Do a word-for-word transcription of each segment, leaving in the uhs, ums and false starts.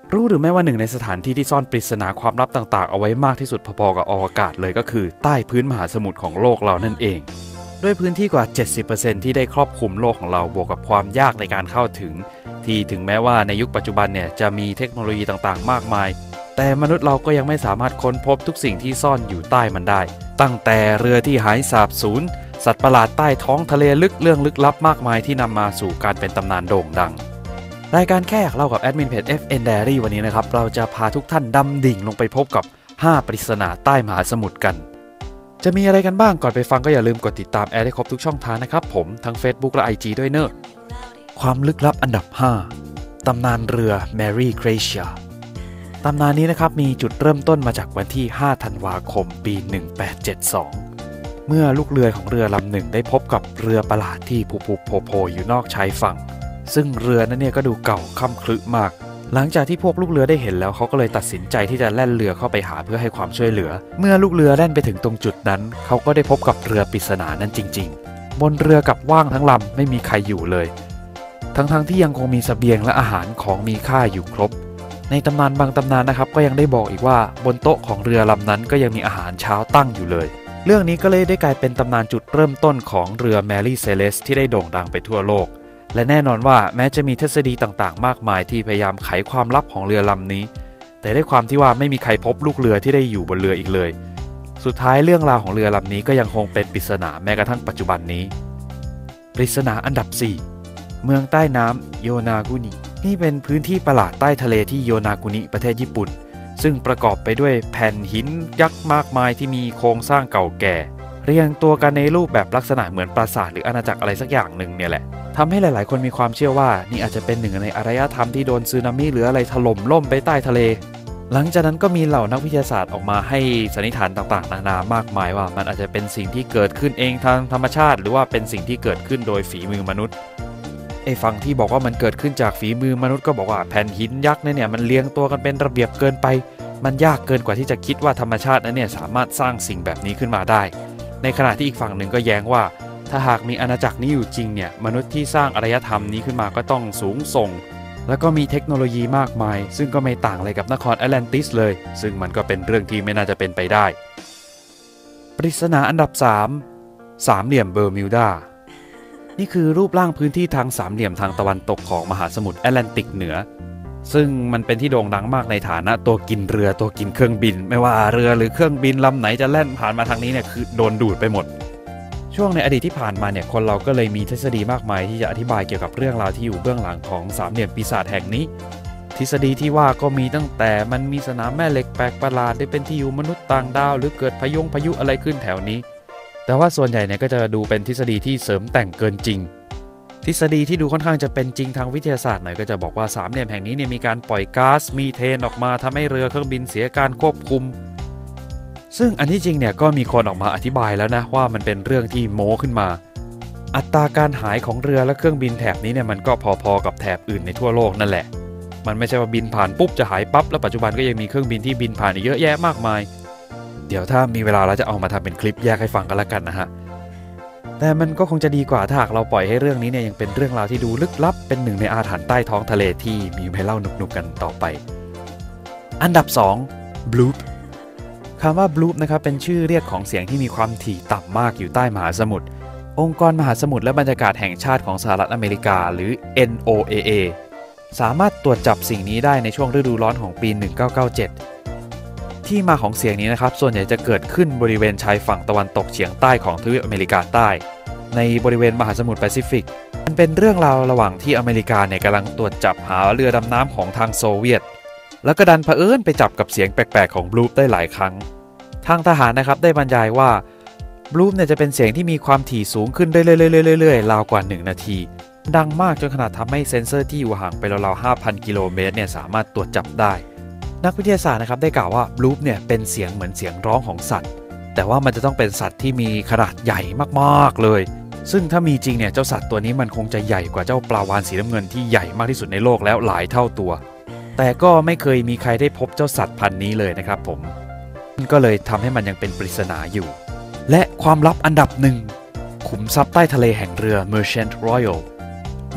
รู้หรือไม่ว่าหนึ่งในสถานที่ที่ซ่อนปริศนาความลับต่างๆเอาไว้มากที่สุดพอๆกับอวกาศเลยก็คือใต้พื้นมหาสมุทรของโลกเรานั่นเองด้วยพื้นที่กว่า เจ็ดสิบเปอร์เซ็นต์ ที่ได้ครอบคลุมโลกของเราบวกกับความยากในการเข้าถึงที่ถึงแม้ว่าในยุคปัจจุบันเนี่ยจะมีเทคโนโลยีต่างๆมากมายแต่มนุษย์เราก็ยังไม่สามารถค้นพบทุกสิ่งที่ซ่อนอยู่ใต้มันได้ตั้งแต่เรือที่หายสาบสูญสัตว์ประหลาดใต้ท้องทะเลลึกเรื่องลึกลับมากมายที่นำมาสู่การเป็นตำนานโด่งดังรายการแค่อยากเล่ากับแอดมินเพจ เอฟ เอ็น Diary วันนี้นะครับเราจะพาทุกท่านดำดิ่งลงไปพบกับห้าปริศนาใต้มหาสมุทรกันจะมีอะไรกันบ้างก่อนไปฟังก็อย่าลืมกดติดตามแอดให้ครบทุกช่องทางนะครับผมทั้ง Facebook และ ไอ จี ด้วยเนอะความลึกลับอันดับห้าตำนานเรือ Mary Gracia ตำนานนี้นะครับมีจุดเริ่มต้นมาจากวันที่ห้าธันวาคมปีหนึ่งแปดเจ็ดสองเมื่อลูกเรือของเรือลำหนึ่งได้พบกับเรือประหลาดที่ผุๆโผล่ๆอยู่นอกชายฝั่งซึ่งเรือนั้นเนี่ยก็ดูเก่าค่ำครึมากหลังจากที่พวกลูกเรือได้เห็นแล้วเขาก็เลยตัดสินใจที่จะแล่นเรือเข้าไปหาเพื่อให้ความช่วยเหลือเมื่อลูกเรือแล่นไปถึงตรงจุดนั้นเขาก็ได้พบกับเรือปริศนานั้นจริงๆบนเรือกับว่างทั้งลำไม่มีใครอยู่เลยทั้งๆ ท, ที่ยังคงมีเสบียงและอาหารของมีค่าอยู่ครบในตำนานบางตำนานนะครับก็ยังได้บอกอีกว่าบนโต๊ะของเรือลำนั้นก็ยังมีอาหารเช้าตั้งอยู่เลยเรื่องนี้ก็เลยได้กลายเป็นตำนานจุดเริ่มต้นของเรือ Mary Celeste ที่ได้โด่งดังไปทั่วโลกและแน่นอนว่าแม้จะมีทฤษฎีต่างๆมากมายที่พยายามไขความลับของเรือลำนี้แต่ด้วยความที่ว่าไม่มีใครพบลูกเรือที่ได้อยู่บนเรืออีกเลยสุดท้ายเรื่องราวของเรือลำนี้ก็ยังคงเป็นปริศนาแม้กระทั่งปัจจุบันนี้ปริศนาอันดับสี่เมืองใต้น้ำโยนากุนินี่เป็นพื้นที่ประหลาดใต้ทะเลที่โยนากุนิประเทศญี่ปุ่นซึ่งประกอบไปด้วยแผ่นหินยักษ์มากมายที่มีโครงสร้างเก่าแก่เรียงตัวกันในรูปแบบลักษณะเหมือนปราสาทหรืออาณาจักรอะไรสักอย่างหนึ่งเนี่ยแหละทำให้หลายๆคนมีความเชื่อว่านี่อาจจะเป็นหนึ่งในอารยธรรมที่โดนสึนามิหรืออะไรถล่มล่มไปใต้ทะเลหลังจากนั้นก็มีเหล่านักวิทยาศาสตร์ออกมาให้สันนิษฐานต่างๆนานามากมายว่ามันอาจจะเป็นสิ่งที่เกิดขึ้นเองทางธรรมชาติหรือว่าเป็นสิ่งที่เกิดขึ้นโดยฝีมือมนุษย์ไอ้ฝั่งที่บอกว่ามันเกิดขึ้นจากฝีมือมนุษย์ก็บอกว่าแผ่นหินยักษ์เนี่ยมันเรียงตัวกันเป็นระเบียบเกินไปมันยากเกินกว่าที่จะคิดว่าธรรมชาตินั้นเนี่ยสามารถสร้างสิ่งแบบนี้ขึ้นมาได้ในขณะที่อีกฝั่งหนึ่งก็แย้งว่าถ้าหากมีอาณาจักรนี้อยู่จริงเนี่ยมนุษย์ที่สร้างอารยธรรมนี้ขึ้นมาก็ต้องสูงส่งแล้วก็มีเทคโนโลยีมากมายซึ่งก็ไม่ต่างอะไรกับนครแอตแลนติสเลยซึ่งมันก็เป็นเรื่องที่ไม่น่าจะเป็นไปได้ปริศนาอันดับสามสามเหลี่ยมเบอร์มิวดานี่คือรูปร่างพื้นที่ทางสามเหลี่ยมทางตะวันตกของมหาสมุทรแอตแลนติกเหนือซึ่งมันเป็นที่โด่งดังมากในฐานะตัวกินเรือตัวกินเครื่องบินไม่ว่าเรือหรือเครื่องบินลำไหนจะแล่นผ่านมาทางนี้เนี่ยคือโดนดูดไปหมดช่วงในอดีตที่ผ่านมาเนี่ยคนเราก็เลยมีทฤษฎีมากมายที่จะอธิบายเกี่ยวกับเรื่องราวที่อยู่เบื้องหลังของสามเหลี่ยมปีศาจแห่งนี้ทฤษฎีที่ว่าก็มีตั้งแต่มันมีสนามแม่เหล็กแปลกประหลาดได้เป็นที่อยู่มนุษย์ต่างดาวหรือเกิดพายุพายุอะไรขึ้นแถวนี้แต่ว่าส่วนใหญ่เนี่ยก็จะดูเป็นทฤษฎีที่เสริมแต่งเกินจริงทฤษฎีที่ดูค่อนข้างจะเป็นจริงทางวิทยาศาสตร์หน่อยก็จะบอกว่าสามเหลี่ยมแห่งนี้เนี่ยมีการปล่อยก๊าซมีเทนออกมาทำให้เรือเครื่องบินเสียการควบคุมซึ่งอันที่จริงเนี่ยก็มีคนออกมาอธิบายแล้วนะว่ามันเป็นเรื่องที่โม้ขึ้นมาอัตราการหายของเรือและเครื่องบินแถบนี้เนี่ยมันก็พอๆกับแถบอื่นในทั่วโลกนั่นแหละมันไม่ใช่ว่าบินผ่านปุ๊บจะหายปั๊บแล้วปัจจุบันก็ยังมีเครื่องบินที่บินผ่านอีกเยอะแยะมากมายเดี๋ยวถ้ามีเวลาเราจะเอามาทำเป็นคลิปแยกให้ฟังกันละกันนะฮะแต่มันก็คงจะดีกว่าถ้าหากเราปล่อยให้เรื่องนี้เนี่ยยังเป็นเรื่องราวที่ดูลึกลับเป็นหนึ่งในอาถรรพ์ใต้ท้องทะเลที่มีให้เล่าหนุกๆกันต่อไปอันดับสอง Bloop คำว่า Bloop นะครับเป็นชื่อเรียกของเสียงที่มีความถี่ต่ำมากอยู่ใต้มหาสมุทรองค์กรมหาสมุทรและบรรยากาศแห่งชาติของสหรัฐอเมริกาหรือ เอ็น โอ เอ เอ สามารถตรวจจับสิ่งนี้ได้ในช่วงฤดูร้อนของปีหนึ่งเก้าเก้าเจ็ดที่มาของเสียงนี้นะครับส่วนใหญ่จะเกิดขึ้นบริเวณชายฝั่งตะวันตกเฉียงใต้ของทวีปอเมริกาใต้ในบริเวณมหาสมุทรแปซิฟิกมันเป็นเรื่องราวระหว่างที่อเมริกาเนี่ยกำลังตรวจจับหาเรือดำน้ำของทางโซเวียตแล้วก็ดันเผอิญไปจับกับเสียงแปลกๆของบลูปได้หลายครั้งทางทหารนะครับได้บรรยายว่าบลูปเนี่ยจะเป็นเสียงที่มีความถี่สูงขึ้นเรื่อยๆๆๆๆราวกว่าหนึ่งนาทีดังมากจนขนาดทำให้เซ็นเซอร์ที่อยู่ห่างไปราวๆ ห้าพัน กิโลเมตรเนี่ยสามารถตรวจจับได้นักวิทยาศาสตร์นะครับได้กล่าวว่าบลูปเนี่ยเป็นเสียงเหมือนเสียงร้องของสัตว์แต่ว่ามันจะต้องเป็นสัตว์ที่มีขนาดใหญ่มากๆเลยซึ่งถ้ามีจริงเนี่ยเจ้าสัตว์ตัวนี้มันคงจะใหญ่กว่าเจ้าปลาวาฬสีน้ำเงินที่ใหญ่มากที่สุดในโลกแล้วหลายเท่าตัวแต่ก็ไม่เคยมีใครได้พบเจ้าสัตว์พันธุ์นี้เลยนะครับผมก็เลยทำให้มันยังเป็นปริศนาอยู่และความลับอันดับหนึ่งขุมทรัพย์ใต้ทะเลแห่งเรือ Merchant Royal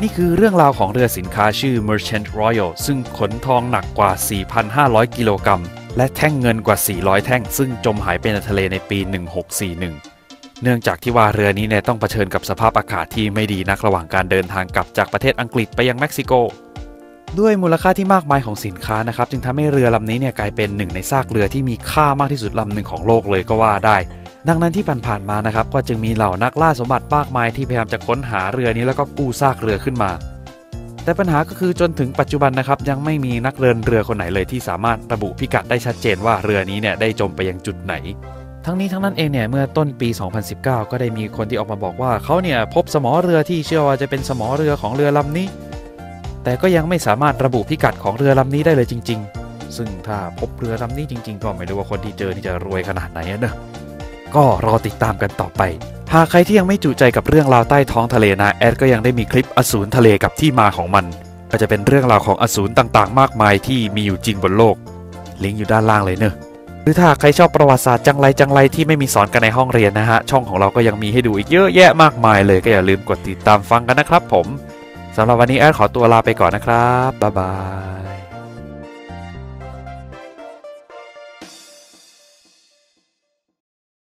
นี่คือเรื่องราวของเรือสินค้าชื่อ Merchant Royal ซึ่งขนทองหนักกว่า สี่พันห้าร้อย กิโลกรัมและแท่งเงินกว่า สี่ร้อย แท่งซึ่งจมหายไปในทะเลในปี หนึ่งหกสี่หนึ่ง เนื่องจากที่ว่าเรือนี้เนี่ยต้องเผชิญกับสภาพอากาศที่ไม่ดีนักระหว่างการเดินทางกลับจากประเทศอังกฤษไปยังเม็กซิโกด้วยมูลค่าที่มากมายของสินค้านะครับจึงทำให้เรือลำนี้เนี่ยกลายเป็นหนึ่งในซากเรือที่มีค่ามากที่สุดลำหนึ่งของโลกเลยก็ว่าได้ดังนั้นที่ผ่านๆมานะครับก็จึงมีเหล่านักล่าสมบัติมากมายที่พยายามจะค้นหาเรือนี้แล้วก็กู้ซากเรือขึ้นมาแต่ปัญหาก็คือจนถึงปัจจุบันนะครับยังไม่มีนักเดินเรือคนไหนเลยที่สามารถระบุพิกัดได้ชัดเจนว่าเรือนี้เนี่ยได้จมไปยังจุดไหนทั้งนี้ทั้งนั้นเองเนี่ยเมื่อต้นปี สองพันสิบเก้า ก็ได้มีคนที่ออกมาบอกว่าเขาเนี่ยพบสมอเรือที่เชื่อว่าจะเป็นสมอเรือของเรือลำนี้แต่ก็ยังไม่สามารถระบุพิกัดของเรือลำนี้ได้เลยจริงๆซึ่งถ้าพบเรือลำนี้จริงๆก็ไม่รู้ว่าคนที่เจอนี่จะรวยขนาดไหนนะก็รอติดตามกันต่อไปหากใครที่ยังไม่จุใจกับเรื่องราวใต้ท้องทะเลนะแอดก็ยังได้มีคลิปอสูรทะเลกับที่มาของมันก็จะเป็นเรื่องราวของอสูรต่างๆมากมายที่มีอยู่จริงบนโลกลิงก์อยู่ด้านล่างเลยเนอะหรือถ้าใครชอบประวัติศาสตร์จังไรจังไรที่ไม่มีสอนกันในห้องเรียนนะฮะช่องของเราก็ยังมีให้ดูอีกเยอะแยะมากมายเลยก็อย่าลืมกดติดตามฟังกันนะครับผมสำหรับวันนี้แอดขอตัวลาไปก่อนนะครับบ๊ายบาย